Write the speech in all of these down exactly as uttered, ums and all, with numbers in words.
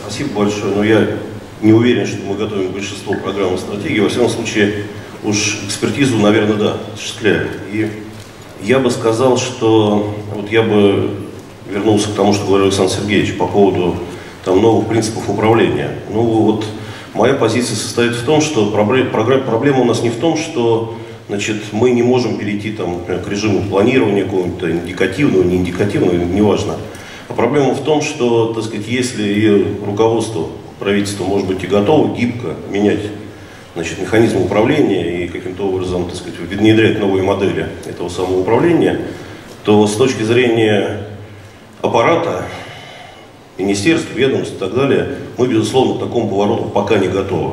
Спасибо большое, но я не уверен, что мы готовим большинство программ и стратегий. Во всяком случае, уж экспертизу, наверное, да, осуществляем. И я бы сказал, что вот я бы вернулся к тому, что говорил Александр Сергеевич по поводу там, новых принципов управления. Ну вот моя позиция состоит в том, что проблема у нас не в том, что значит, мы не можем перейти там, например, к режиму планирования какого-то индикативного, не индикативного, неважно. А проблема в том, что, так сказать, если и руководство правительства может быть и готово гибко менять значит, механизм управления и каким-то образом, так сказать, внедрять новые модели этого самого управления, то с точки зрения аппарата, министерств, ведомств и так далее, мы, безусловно, к такому повороту пока не готовы.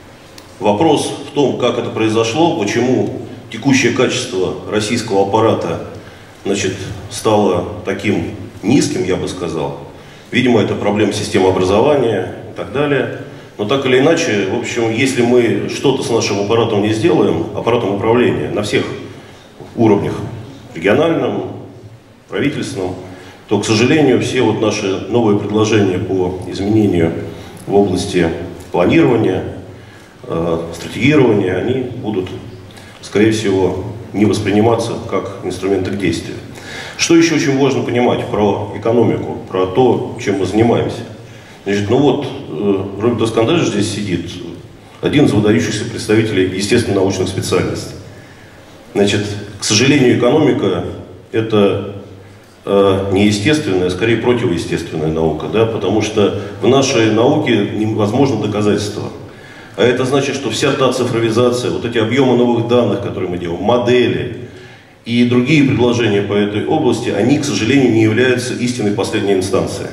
Вопрос в том, как это произошло, почему текущее качество российского аппарата значит, стало таким низким, я бы сказал. Видимо, это проблема системы образования и так далее. Но так или иначе, в общем, если мы что-то с нашим аппаратом не сделаем, аппаратом управления на всех уровнях, региональном, правительственном, то, к сожалению, все вот наши новые предложения по изменению в области планирования, э, стратегирования, они будут, скорее всего, не восприниматься как инструменты к действию. Что еще очень важно понимать про экономику, про то, чем мы занимаемся? Значит, ну вот, э, Роберт Искандерович здесь сидит, один из выдающихся представителей естественно-научных специальностей. Значит, к сожалению, экономика – это э, не естественная, а скорее противоестественная наука, да, потому что в нашей науке невозможно доказательство. А это значит, что вся та цифровизация, вот эти объемы новых данных, которые мы делаем, модели и другие предложения по этой области, они, к сожалению, не являются истинной последней инстанцией.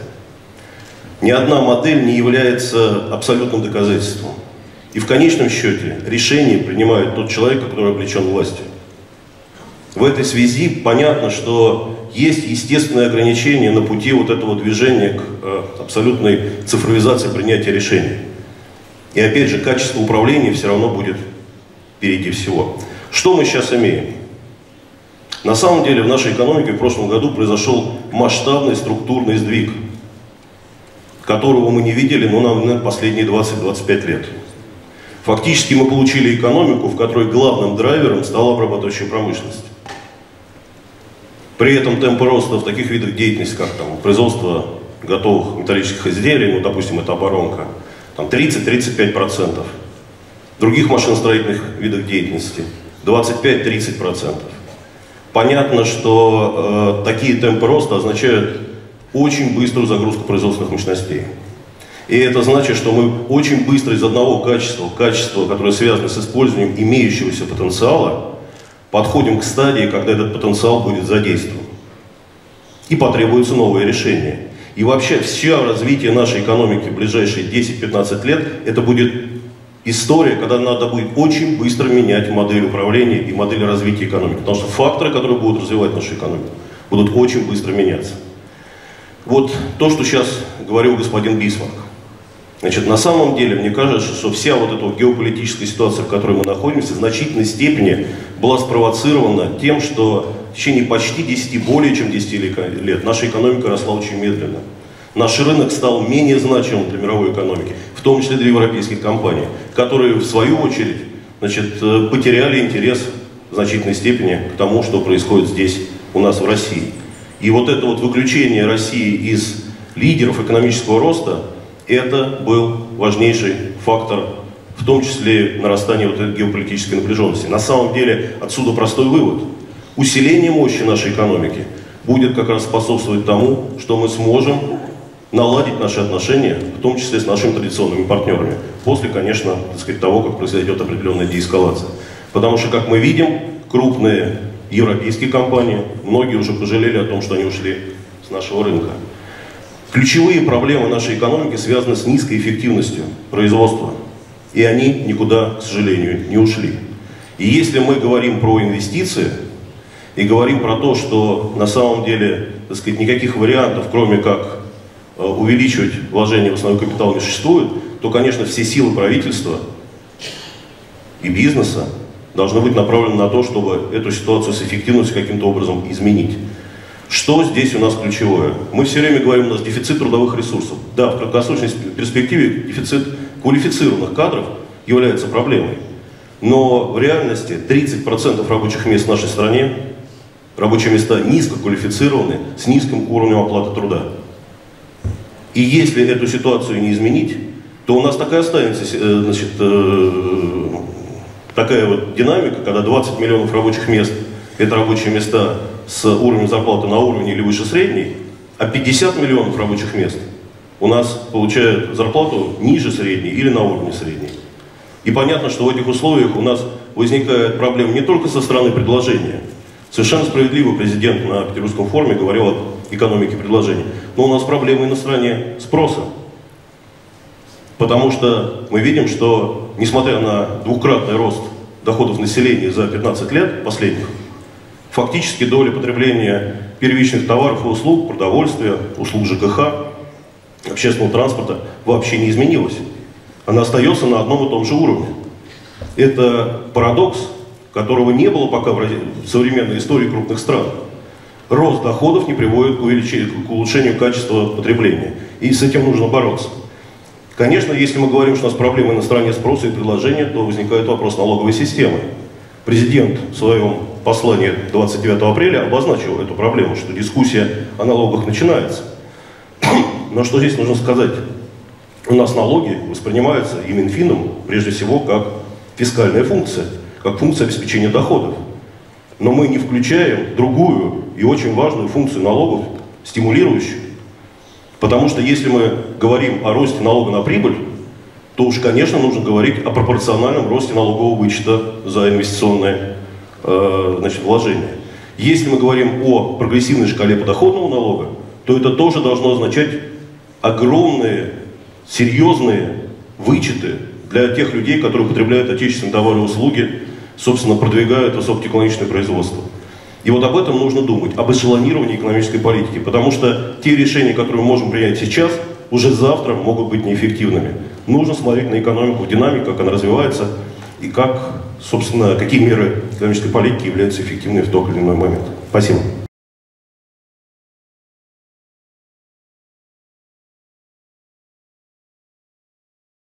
Ни одна модель не является абсолютным доказательством. И в конечном счете решение принимает тот человек, который облечен властью. В этой связи понятно, что есть естественные ограничения на пути вот этого движения к э, абсолютной цифровизации принятия решений. И опять же, качество управления все равно будет впереди всего. Что мы сейчас имеем? На самом деле в нашей экономике в прошлом году произошел масштабный структурный сдвиг, которого мы не видели, ну, наверное, последние двадцать-двадцать пять лет. Фактически мы получили экономику, в которой главным драйвером стала обрабатывающая промышленность. При этом темпы роста в таких видах деятельности, как там, производство готовых металлических изделий, ну, допустим, это оборонка, там тридцать-тридцать пять процентов. В других машиностроительных видах деятельности двадцать пять-тридцать процентов. Понятно, что э, такие темпы роста означают очень быструю загрузку производственных мощностей. И это значит, что мы очень быстро из одного качества, качества, которое связано с использованием имеющегося потенциала, подходим к стадии, когда этот потенциал будет задействован. И потребуется новое решение. И вообще все развитие нашей экономики в ближайшие десять-пятнадцать лет, это будет история, когда надо будет очень быстро менять модель управления и модель развития экономики. Потому что факторы, которые будут развивать нашу экономику, будут очень быстро меняться. Вот то, что сейчас говорил господин Бисмарк. Значит, на самом деле, мне кажется, что вся вот эта геополитическая ситуация, в которой мы находимся, в значительной степени была спровоцирована тем, что в течение почти десяти, более чем десяти лет наша экономика росла очень медленно. Наш рынок стал менее значимым для мировой экономики, в том числе для европейских компаний, которые, в свою очередь, значит, потеряли интерес в значительной степени к тому, что происходит здесь, у нас в России. И вот это вот выключение России из лидеров экономического роста, это был важнейший фактор, в том числе нарастания вот этой геополитической напряженности. На самом деле отсюда простой вывод. Усиление мощи нашей экономики будет как раз способствовать тому, что мы сможем наладить наши отношения, в том числе с нашими традиционными партнерами. После, конечно, так сказать, того, как произойдет определенная деэскалация. Потому что, как мы видим, крупные европейские компании, многие уже пожалели о том, что они ушли с нашего рынка. Ключевые проблемы нашей экономики связаны с низкой эффективностью производства. И они никуда, к сожалению, не ушли. И если мы говорим про инвестиции, и говорим про то, что на самом деле, так сказать, никаких вариантов, кроме как э, увеличивать вложения в основной капитал, не существует, то, конечно, все силы правительства и бизнеса должны быть направлены на то, чтобы эту ситуацию с эффективностью каким-то образом изменить. Что здесь у нас ключевое? Мы все время говорим, у нас дефицит трудовых ресурсов. Да, в краткосрочной перспективе дефицит квалифицированных кадров является проблемой. Но в реальности тридцать процентов рабочих мест в нашей стране, рабочие места низкоквалифицированные, с низким уровнем оплаты труда. И если эту ситуацию не изменить, то у нас такая останется, значит, такая вот динамика, когда двадцать миллионов рабочих мест – это рабочие места с уровнем зарплаты на уровне или выше средней, а пятьдесят миллионов рабочих мест у нас получают зарплату ниже средней или на уровне средней. И понятно, что в этих условиях у нас возникает проблема не только со стороны предложения. Совершенно справедливо президент на Петербургском форуме говорил об экономике предложения. Но у нас проблемы и на стороне спроса. Потому что мы видим, что несмотря на двукратный рост доходов населения за пятнадцать лет последних, фактически доля потребления первичных товаров и услуг, продовольствия, услуг ЖКХ, общественного транспорта вообще не изменилась. Она остается на одном и том же уровне. Это парадокс, которого не было пока в современной истории крупных стран. Рост доходов не приводит к, увеличению, к улучшению качества потребления. И с этим нужно бороться. Конечно, если мы говорим, что у нас проблемы на стороне спроса и предложения, то возникает вопрос налоговой системы. Президент в своем послании двадцать девятого апреля обозначил эту проблему, что дискуссия о налогах начинается. Но что здесь нужно сказать? У нас налоги воспринимаются и Минфином, прежде всего, как фискальная функция, как функция обеспечения доходов. Но мы не включаем другую и очень важную функцию налогов, стимулирующую. Потому что если мы говорим о росте налога на прибыль, то уж, конечно, нужно говорить о пропорциональном росте налогового вычета за инвестиционные э, значит, вложения. Если мы говорим о прогрессивной шкале подоходного налога, то это тоже должно означать огромные, серьезные вычеты для тех людей, которые потребляют отечественные товары и услуги, собственно, продвигают высокотехнологичное производство. И вот об этом нужно думать, об эшелонировании экономической политики, потому что те решения, которые мы можем принять сейчас, уже завтра могут быть неэффективными. Нужно смотреть на экономику, динамику, как она развивается, и как, собственно, какие меры экономической политики являются эффективными в тот или иной момент. Спасибо.